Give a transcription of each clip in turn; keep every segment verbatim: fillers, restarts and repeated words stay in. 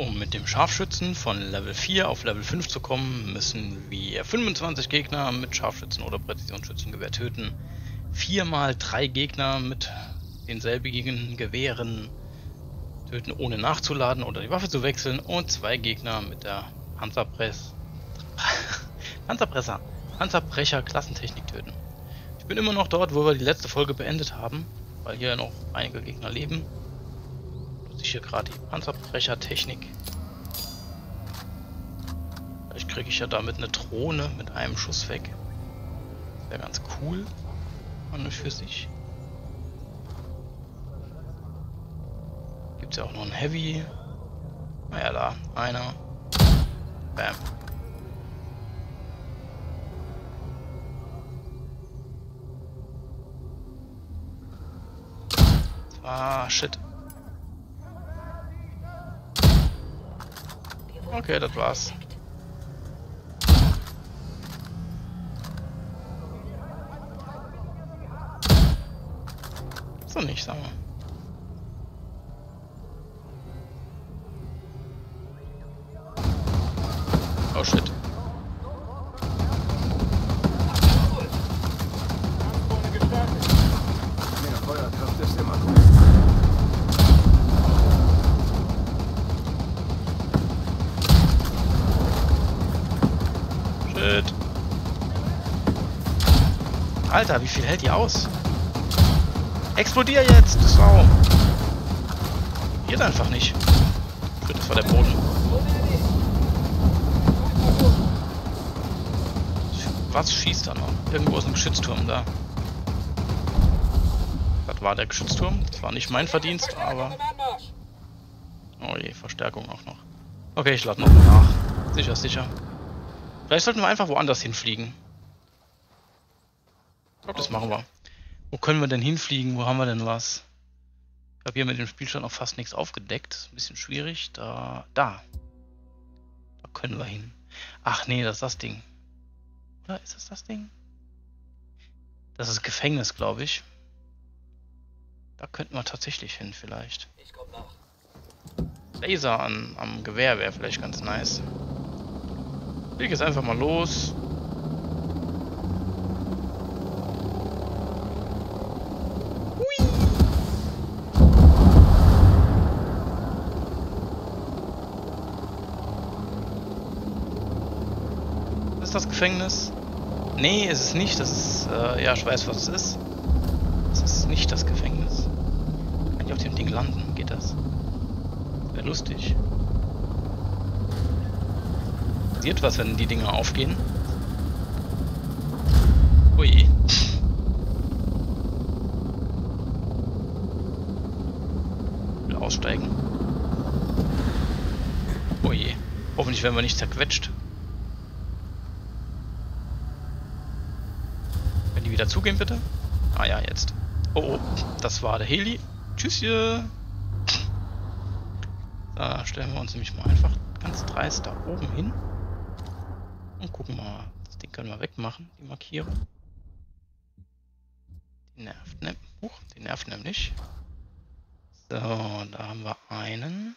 Um mit dem Scharfschützen von Level vier auf Level fünf zu kommen, müssen wir fünfundzwanzig Gegner mit Scharfschützen oder Präzisionsschützengewehr töten, viermal drei Gegner mit denselbigen Gewehren töten, ohne nachzuladen oder die Waffe zu wechseln, und zwei Gegner mit der Panzerpress Panzerpresser Panzerbrecher Klassentechnik töten. Ich bin immer noch dort, wo wir die letzte Folge beendet haben, weil hier noch einige Gegner leben. Nutze ich hier gerade die Panzerbrecher-Technik. Vielleicht kriege ich ja damit eine Drohne mit einem Schuss weg. Das wäre ganz cool. An und für sich. Gibt es ja auch noch einen Heavy. Naja, da. Einer. Bam. Ah, shit. Okay, das war's. So nicht, sag mal. Oh shit. Shit. Alter, wie viel hält die aus? Explodier jetzt, du Sau! Geht einfach nicht. Shit, das war der Boden. Was schießt da noch? Irgendwo ist ein Geschützturm da. Das war der Geschützturm. Das war nicht mein Verdienst, aber... Oh je, Verstärkung auch noch. Okay, ich lade noch nach. Sicher, sicher. Vielleicht sollten wir einfach woanders hinfliegen. Ich glaube, das machen wir. Wo können wir denn hinfliegen? Wo haben wir denn was? Ich habe hier mit dem Spielstand noch fast nichts aufgedeckt. Ist ein bisschen schwierig. Da, da. Da können wir hin. Ach nee, das ist das Ding. Oder ist das das Ding? Das ist Gefängnis, glaube ich. Da könnten wir tatsächlich hin, vielleicht. Ich komm nach. Laser an, am Gewehr wäre vielleicht ganz nice. Ich leg jetzt einfach mal los. Hui. Ist das Gefängnis? Nee, ist es nicht. Das ist, äh, ja, ich weiß, was es ist. Das ist nicht das Gefängnis. Kann ich auf dem Ding landen? Geht das? Wäre lustig. Passiert was, wenn die Dinger aufgehen? Ui. Will aussteigen. Ui. Hoffentlich werden wir nicht zerquetscht. Wenn die wieder zugehen, bitte. Ah ja, jetzt. Oh, oh. Das war der Heli. Tschüsschen. Da stellen wir uns nämlich mal einfach ganz dreist da oben hin. Und gucken mal. Das Ding können wir wegmachen, die Markierung. Die nervt, ne? Huch, die nervt nämlich. So, da haben wir einen.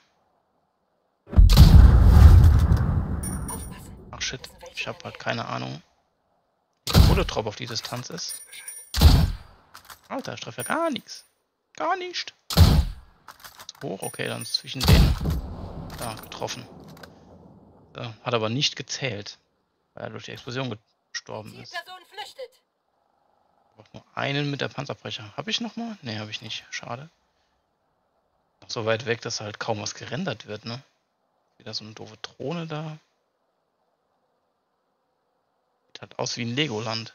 Ach shit, ich habe halt keine Ahnung, wie der Bullet-Drop auf die Distanz ist. Alter, ich treffe ja gar nichts. Gar nicht. Hoch, okay, dann ist zwischen denen da getroffen. So, hat aber nicht gezählt, weil er durch die Explosion gestorben ist. Ich brauche nur einen mit der Panzerbrecher. Habe ich noch mal? Ne, habe ich nicht. Schade. Noch so weit weg, dass halt kaum was gerendert wird, ne? Wieder so eine doofe Drohne da. Sieht halt aus wie ein Legoland.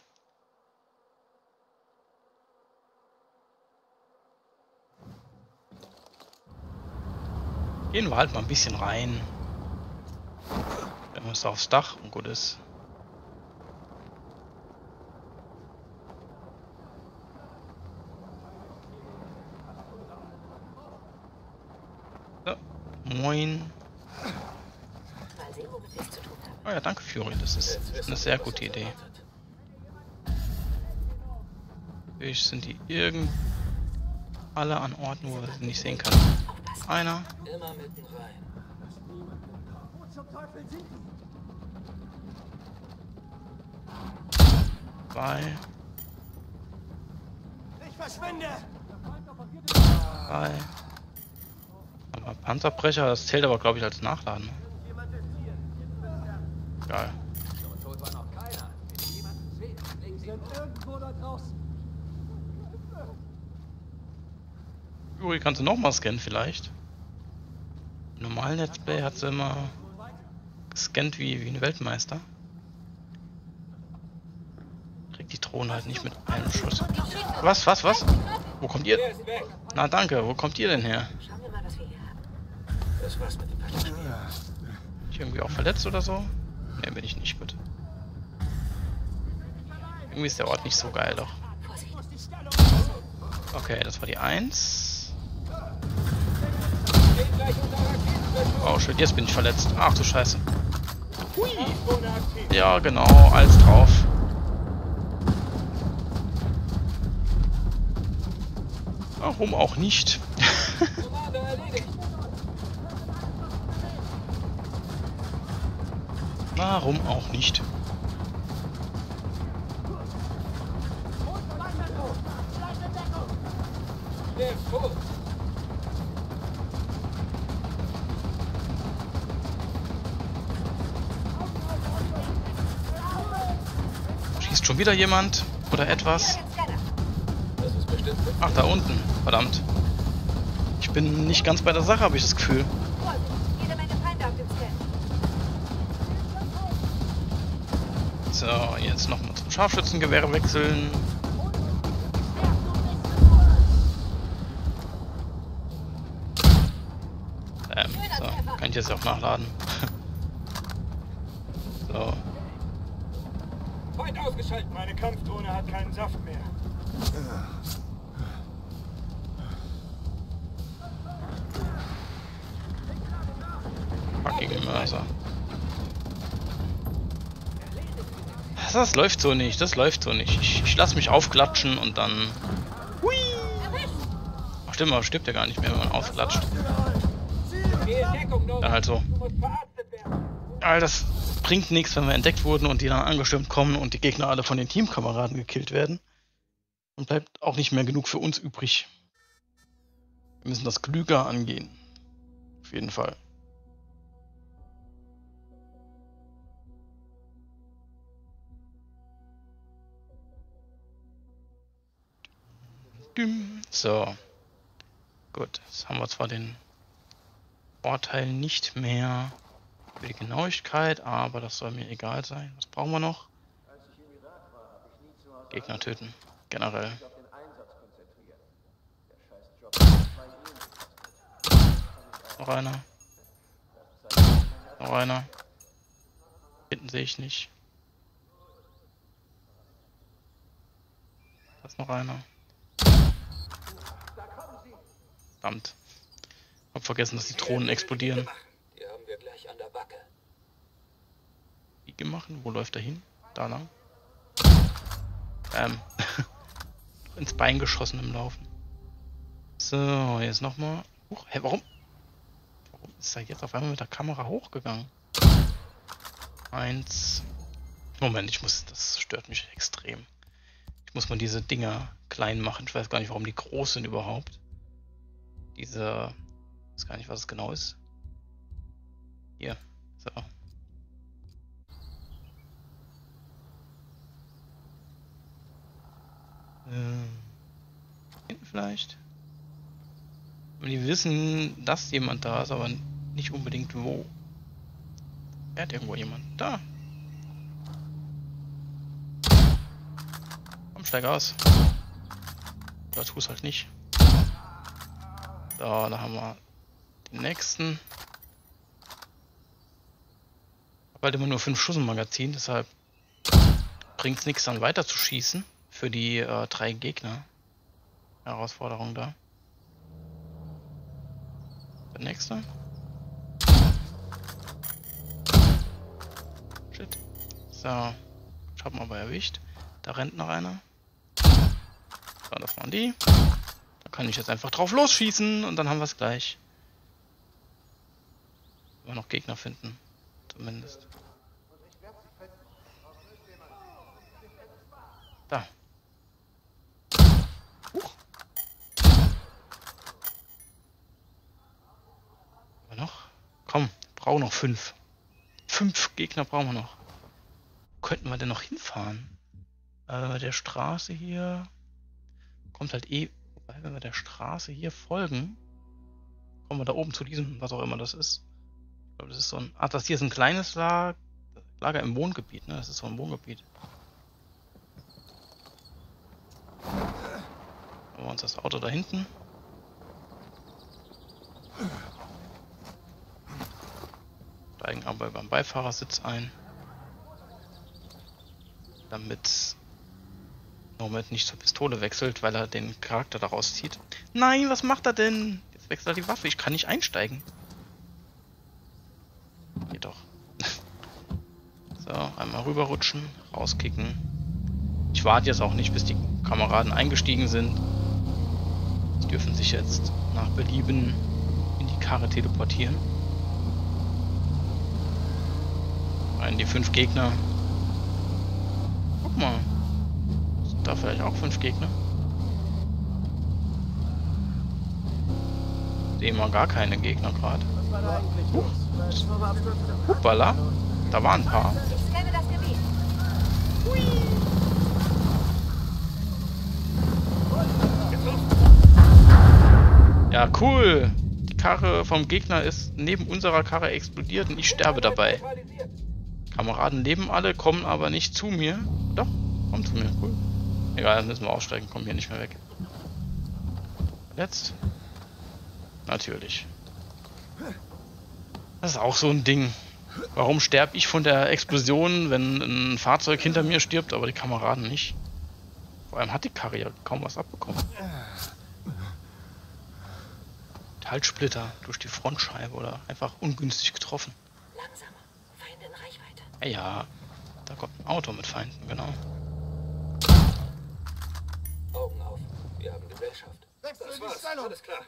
Gehen wir halt mal ein bisschen rein. Dann müssen wir aufs Dach und gut ist. So. Moin. Oh ja, danke Fury, das ist eine sehr gute Idee. Natürlich sind die irgend alle an Orten, wo man sie nicht sehen kann. Einer. Zwei. Ich verschwinde! Drei. Aber Panzerbrecher, das zählt aber glaube ich als Nachladen. Geil. Uri, kannst du noch mal scannen vielleicht? Im normalen Let's Play hat sie immer gescannt wie, wie ein Weltmeister. Kriegt die Drohne halt nicht mit einem Schuss. Was, was, was? Wo kommt ihr? Na danke, wo kommt ihr denn her? Schauen wir mal, was wir hier haben. Das war's mit dem Passagier. Ich irgendwie auch verletzt oder so? Ne, bin ich nicht, gut. Irgendwie ist der Ort nicht so geil doch. Vorsicht. Okay, das war die eins. Oh shit, jetzt bin ich verletzt. Ach du Scheiße. Hui. Ja, genau, alles drauf. Warum auch nicht? Warum auch nicht? Schießt schon wieder jemand oder etwas? Ach, da unten. Verdammt. Ich bin nicht ganz bei der Sache, habe ich das Gefühl. Jede Menge Feinde auf dem Scan. So, jetzt nochmal zum Scharfschützengewehr wechseln. Ähm, so, kann ich jetzt auch nachladen. So. Feind ausgeschaltet, meine Kampfdrohne hat keinen Saft mehr. Fucking Mörser. Das läuft so nicht, das läuft so nicht. Ich, ich lasse mich aufklatschen und dann... Hui! Ach stimmt, aber stirbt ja gar nicht mehr, wenn man aufklatscht. Dann halt so. All das bringt nichts, wenn wir entdeckt wurden und die dann angestürmt kommen und die Gegner alle von den Teamkameraden gekillt werden. Und bleibt auch nicht mehr genug für uns übrig. Wir müssen das klüger angehen. Auf jeden Fall. So. Gut, jetzt haben wir zwar den Vorteil nicht mehr für die Genauigkeit, aber das soll mir egal sein. Was brauchen wir noch? Gegner töten, generell. Noch einer. Noch einer. Hinten sehe ich nicht. Da ist noch einer. Verdammt. Hab vergessen, dass die Drohnen explodieren. Die haben wir gleich an der Backe. Wie gemacht? Wo läuft er hin? Da lang. Ähm. Ins Bein geschossen im Laufen. So, jetzt nochmal. Huch, hä, warum? Warum ist er jetzt auf einmal mit der Kamera hochgegangen? Eins. Moment, ich muss. Das stört mich extrem. Ich muss mal diese Dinger klein machen. Ich weiß gar nicht, warum die groß sind überhaupt. Diese. Ich weiß gar nicht, was es genau ist. Hier. So. Ähm. Hinten vielleicht. Und die wissen, dass jemand da ist, aber nicht unbedingt wo. Er hat irgendwo jemand. Da. Komm, steig aus. Oder tu es halt nicht. So, da haben wir den nächsten. Ich habe halt immer nur fünf Schuss im Magazin, deshalb bringt es nichts, dann weiter zu schießen für die äh, drei Gegner. Herausforderung da. Der nächste. Shit. So. Ich habe ihn aber erwischt. Da rennt noch einer. So, das waren die. Da kann ich jetzt einfach drauf losschießen und dann haben wir es gleich. Wenn wir noch Gegner finden. zumindest. Da. Huch. Noch? Komm, brauchen noch fünf. Fünf Gegner brauchen wir noch. Wo könnten wir denn noch hinfahren? Äh, der Straße hier kommt halt eh. Wobei, wenn wir der Straße hier folgen, kommen wir da oben zu diesem, was auch immer das ist. Ich glaube, das ist so ein. Ach, das hier ist ein kleines Lager, Lager im Wohngebiet, ne? Das ist so ein Wohngebiet. Haben wir uns das Auto da hinten. Steigen aber beim Beifahrersitz ein. Damit Nomad nicht zur Pistole wechselt, weil er den Charakter daraus zieht. Nein, was macht er denn? Jetzt wechselt er die Waffe. Ich kann nicht einsteigen. Geht doch. So, einmal rüberrutschen, rauskicken. Ich warte jetzt auch nicht, bis die Kameraden eingestiegen sind. Die dürfen sich jetzt nach Belieben in die Karre teleportieren. Rein die fünf Gegner. Guck mal. Sind da vielleicht auch fünf Gegner? Sehen wir gar keine Gegner gerade. Huch. Hoppala. Da waren ein paar. Ich scanne das Gebiet. Ja, cool. Die Karre vom Gegner ist neben unserer Karre explodiert und ich sterbe dabei. Kameraden leben alle, kommen aber nicht zu mir. Doch, kommen zu mir. Cool. Egal, dann müssen wir aussteigen, kommen hier nicht mehr weg. Jetzt? Natürlich. Das ist auch so ein Ding. Warum sterbe ich von der Explosion, wenn ein Fahrzeug hinter mir stirbt, aber die Kameraden nicht? Vor allem hat die Karre ja kaum was abbekommen. Metallsplitter durch die Frontscheibe oder einfach ungünstig getroffen. Langsamer. Feinde in Reichweite. Ja, ja, da kommt ein Auto mit Feinden, genau. Augen auf. Wir haben Gesellschaft. Das war's. Alles klar.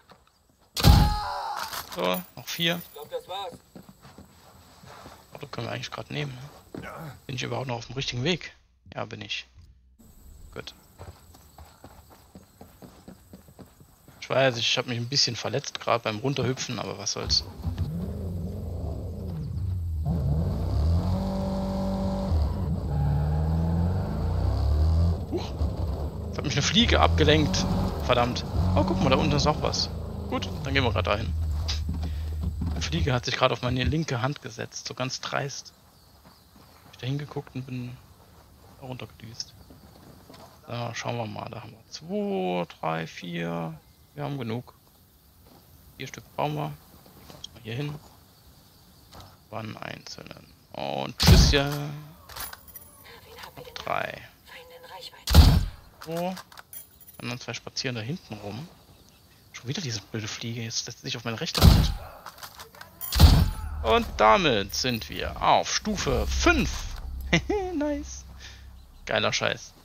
So, noch vier. Ich glaube, das war's. Auto können wir eigentlich gerade nehmen. Ne? Bin ich überhaupt noch auf dem richtigen Weg? Ja, bin ich. Gut. Ich weiß, ich habe mich ein bisschen verletzt, gerade beim Runterhüpfen, aber was soll's. Huch. Jetzt hat mich eine Fliege abgelenkt. Verdammt. Oh, guck mal, da unten ist auch was. Gut, dann gehen wir gerade dahin. Die Fliege hat sich gerade auf meine linke Hand gesetzt, so ganz dreist. Ich da hingeguckt und bin da runtergedüst. Da schauen wir mal, da haben wir zwei, drei, vier. Wir haben genug. Vier Stück brauchen wir. Mal hier hin. Wann einzelnen. Und tschüss, ja. Noch drei. So. Und dann zwei spazieren da hinten rum. Schon wieder diese blöde Fliege. Jetzt setzt sich auf meine rechte Hand. Und damit sind wir auf Stufe fünf. Nice. Geiler Scheiß.